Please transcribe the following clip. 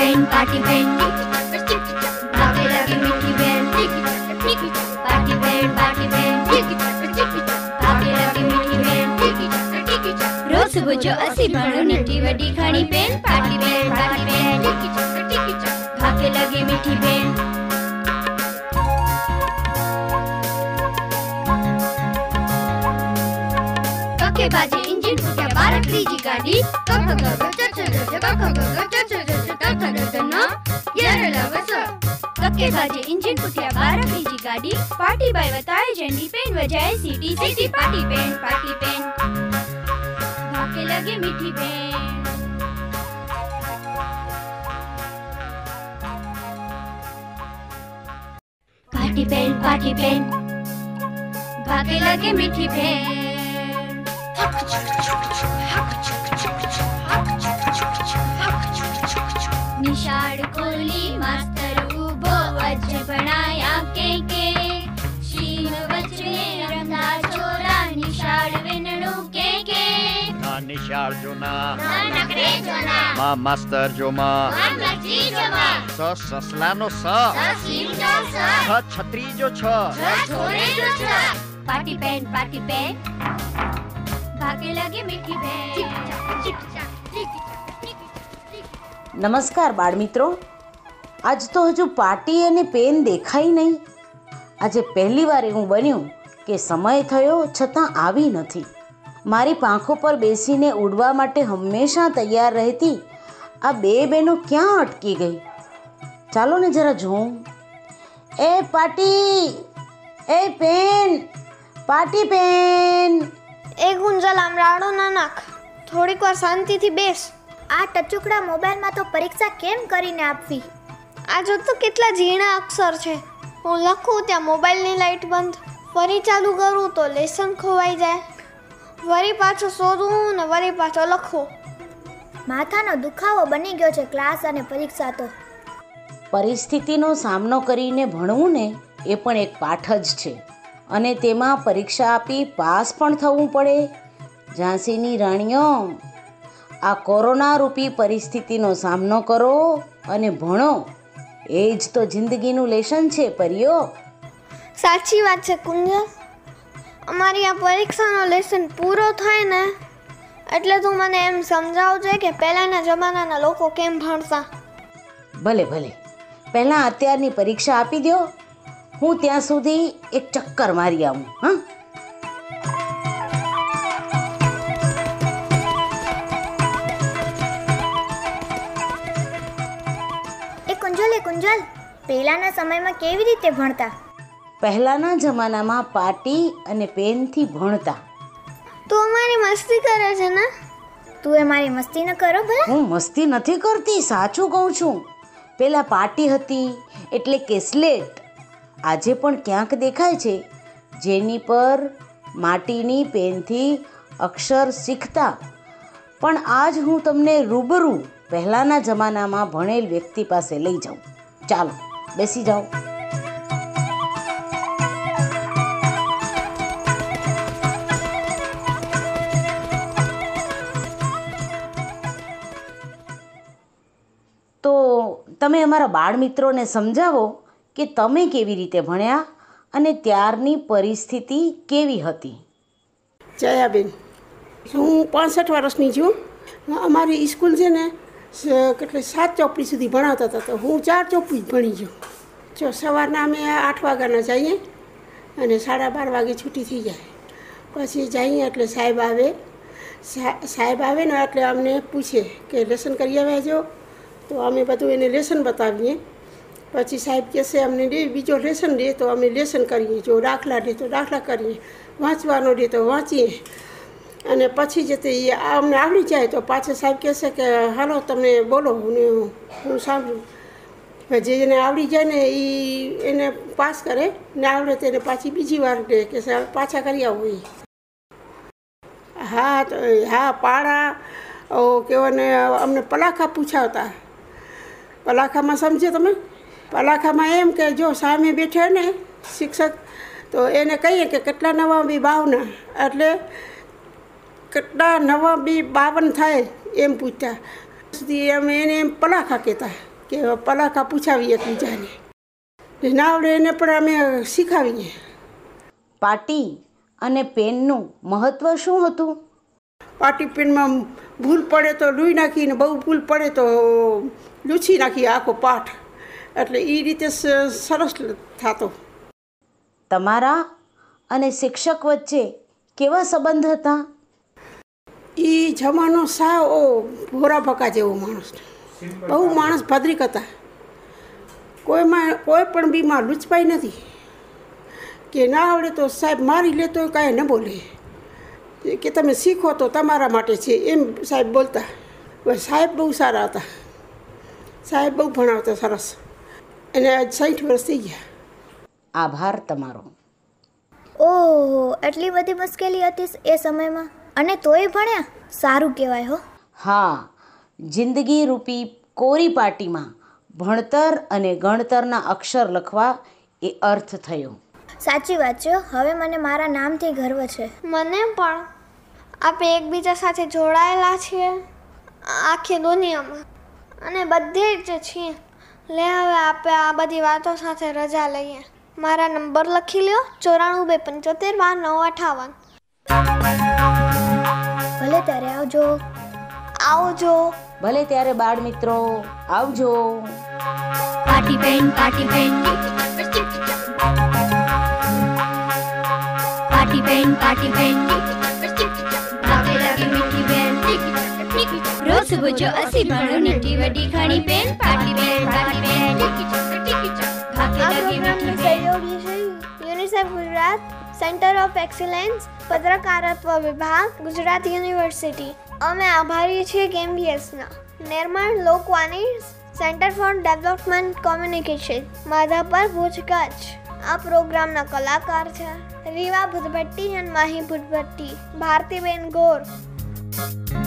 Party pen भागे लगे मीठी बेन पार्टी पेन भागे लगे मीठी बेन रोज सुबह जो असी भणो निठी वडी घणी पेन पार्टी पेन भागे लगे मीठी बेन कके बाजे इंजन फूट्या बारक लीजी गाड़ी कके बाजे इंजन फूट्या बारक लीजी गाड़ी पार्टी बाय बताए झंडी पेन बजाए सीटी सीटी पार्टी पेन भागे लगे मीठी बेन पार्टी पेन भागे लगे मीठी बेन निशाड़ खोली मास्तर उभो वज्र बनाया के शीम वज्रे रंगा छोरा निशाड़ विनणु के ना निशाड़ जो ना नकरे जो ना मा मास्तर जो मा नकरी जो मा ससला नो स शीम जो स छतरी जो छ छोरे जो छ पार्टी पेन भागे लगे मीठी बेन નમસ્કાર બાળ મિત્રો, આજ તો હજુ પાટી અને પેન દેખાઈ નહીં. આજે પહેલી વાર એવું બન્યું કે સમય થયો છતાં આવી નથી. મારી પાંખો પર બેસીને ઉડવા માટે હંમેશા તૈયાર રહેતી આ બે બહેનો ક્યાં અટકી ગઈ? ચાલો ને જરા જોઉં. એ પાટી, એ પેન, પાટી પેન. એ ગુંજલ આમ રાડો ના નાખ, થોડીક વાર શાંતિથી બેસ. આ ટચુકડા મોબાઈલમાં તો પરીક્ષા કેમ કરીને આપવી? આ જો તો કેટલા ઝીણા અક્ષર છે. હું લખું ત્યાં મોબાઈલની લાઈટ બંધ, ફરી ચાલુ કરું તો લેસન ખોવાઈ જાય, વળી પાછું શોધવું ને વળી પાછો લખવું. માથાનો દુખાવો બની ગયો છે ક્લાસ અને પરીક્ષા તો. પરિસ્થિતિનો સામનો કરીને ભણવું ને એ પણ એક પાઠ જ છે, અને તેમાં પરીક્ષા આપી પાસ પણ થવું પડે. ઝાંસીની રાણીઓ, આ કોરોના રૂપી પરિસ્થિતિનો સામનો કરો અને ભણો, એ જ તો જિંદગીનું લેશન છે પરીઓ. સાચી વાત છે કુંજલ. અમારી આ પરીક્ષાનો લેસન પૂરો થાય ને એટલે તું મને એમ સમજાવજે કે પહેલાંના જમાનાના લોકો કેમ ભણતા. ભલે ભલે, પહેલાં અત્યારની પરીક્ષા આપી દો, હું ત્યાં સુધી એક ચક્કર મારી આવું. હા, કુંજલ, પહેલાના સમયમાં કેવી રીતે ભણતા? પહેલાંના જમાનામાં પાટી અને પેનથી ભણતા. તું અમારી મસ્તી કરે છે ને? તું એ મારી મસ્તી ન કરો ભલા. હું મસ્તી નથી કરતી, સાચું કહું છું. પેલા પાટી હતી એટલે કે સ્લેટ, આજે પણ ક્યાંક દેખાય છે, જેની પર માટીની પેનથી અક્ષર શીખતા. પણ આજ હું તમને રૂબરૂ પહેલાંના જમાનામાં ભણેલ વ્યક્તિ પાસે લઈ જાઉં. ચાલો બેસી જાઓ. તો તમે અમારા બાળ મિત્રોને સમજાવો કે તમે કેવી રીતે ભણ્યા અને ત્યારની પરિસ્થિતિ કેવી હતી. જયાબેન, હું 65 વર્ષની છું. અમારી સ્કૂલ છે ને કેટલે 7 ચોપડી સુધી ભણાવતા હતા, તો હું 4 ચોપડી જ ભણી છું. જો સવારના અમે 8 વાગ્યાના જઈએ અને 12:30 વાગે છૂટી થઈ જાય. પછી જઈએ એટલે સાહેબ આવે ને એટલે અમને પૂછે કે લેસન કરી આવ્યા છો, તો અમે બધું એને લેસન બતાવીએ. પછી સાહેબ કહેશે અમને દે, બીજો લેસન દે તો અમે લેસન કરીએ, જો દાખલા દે તો દાખલા કરીએ, વાંચવાનો દે તો વાંચીએ. અને પછી જે તે અમને આવડી જાય તો પાછા સાહેબ કહેશે કે હાલો તમે બોલો, ને હું સાંભળું. જેને આવડી જાય ને એને પાસ કરે, ને આવડે તેને પાછી બીજી વાર દે કે સાહેબ પાછા કરી આવો. હા તો હા, પાડા કહેવાને અમને પલાખા પૂછાવતા. પલાખામાં સમજે તમે? પલાખામાં એમ કે જો સામે બેઠે ને શિક્ષક, તો એને કહીએ કે કેટલા નવા બી 52, એટલે કેટલા નવા બી 52 થાય એમ પૂછતા. સુધી અમે એને એમ પલાખા કહેતા. કે પલાકા પૂછાવીએ એકબીજાને, ના આવડે એને પણ અમે શીખાવીએ. પાટી અને પેનનું મહત્ત્વ શું હતું? પાટી પેનમાં ભૂલ પડે તો લૂઈ નાખીને, બહુ ભૂલ પડે તો લૂછી નાખીએ આખો પાઠ, એટલે એ રીતે સરસ થતો. તમારા અને શિક્ષક વચ્ચે કેવા સંબંધ હતા? એ જમાનો સાવ ભોરા ભકા જેવો માણસ, બહુ માણસ ભદ્રિક હતા. કોઈ પણ બીમાં લૂચપાઈ નથી, કે ના આવડે તો સાહેબ મારી લે તો કાંઈ ન બોલે, કે તમે શીખો તો તમારા માટે છે એમ સાહેબ બોલતા. સાહેબ બહુ સારા હતા, સાહેબ બહુ ભણાવતા સરસ, અને આજ 60 વર્ષ થઈ ગયા. આભાર તમારો. ઓહો, એટલી બધી મુશ્કેલી હતી એ સમયમાં, અને તોય ભણ્યા. સારું કહેવાય હો. હા, જિંદગી રૂપી કોરી પાટીમાં ભણતર અને ગણતરના અક્ષર લખવા એ અર્થ થયો. સાચી વાત છે. હવે મને મારા નામથી ગર્વ છે. મને પણ. આપણે એકબીજા સાથે જોડાયેલા છીએ આખી દુનિયામાં, અને બધે જ છીએ. લે હવે આપણે આ બધી વાતો સાથે રજા લઈએ. મારા નંબર લખી લ્યો, 9425125958. ભલે ત્યારે આવજો. આવજો. ભલે ત્યારે બાળ મિત્રો, આવજો. પાટી પેન પાટી પેન પાટી પેન પાટી પેન ભાગે લાગે મીઠી બેન રોજ સુબહ જો અસી ભણો નીટી વડી ખાણી પેન પાટી પેન ભાગે આ લાગે પ્રોગ્રામના મીઠી બેન. સહયોગી છે UNICEF Gujarat, centre of excellence, પત્રકારત્વ વિભાગ, ગુજરાત યુનિવર્સિટી. અમે આભારી છીએ કેમ્બીએસના. નિર્માણ Lokvani, centre for development communication, Madhapar, Bhuj, Kutch. આ પ્રોગ્રામના કલાકાર છે રીવા ભૂતભટ્ટી અને માહી ભૂતભટ્ટી, ભારતીબેન ગોર.